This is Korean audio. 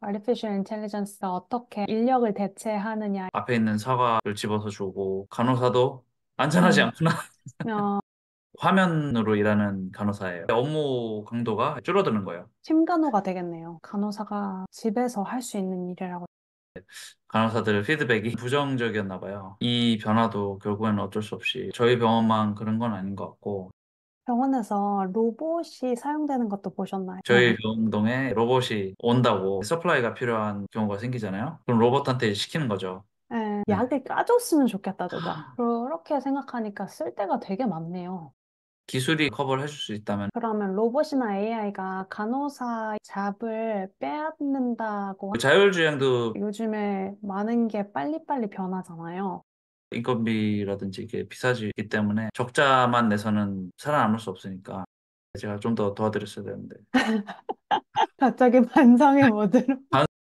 artificial intelligence가 어떻게 인력을 대체하느냐. 앞에 있는 사과를 집어서 주고 간호사도 안전하지 음, 않구나. 어, 화면으로 일하는 간호사예요. 업무 강도가 줄어드는 거예요. 팀간호가 되겠네요. 간호사가 집에서 할 수 있는 일이라고. 간호사들 피드백이 부정적이었나 봐요. 이 변화도 결국에는 어쩔 수 없이 저희 병원만 그런 건 아닌 것 같고 병원에서 로봇이 사용되는 것도 보셨나요? 저희 병동에 로봇이 온다고 서플라이가 필요한 경우가 생기잖아요. 그럼 로봇한테 시키는 거죠. 네, 네. 약을 까줬으면 좋겠다, 진짜. 그렇게 생각하니까 쓸 데가 되게 많네요. 기술이 커버를 해줄 수 있다면 그러면 로봇이나 AI가 간호사 잡을 빼앗는다고 자율주행도 요즘에 많은 게 빨리빨리 변하잖아요. 인건비라든지 이게 비싸지기 때문에 적자만 내서는 살아남을 수 없으니까 제가 좀 더 도와드렸어야 되는데 갑자기 반성의 모드로.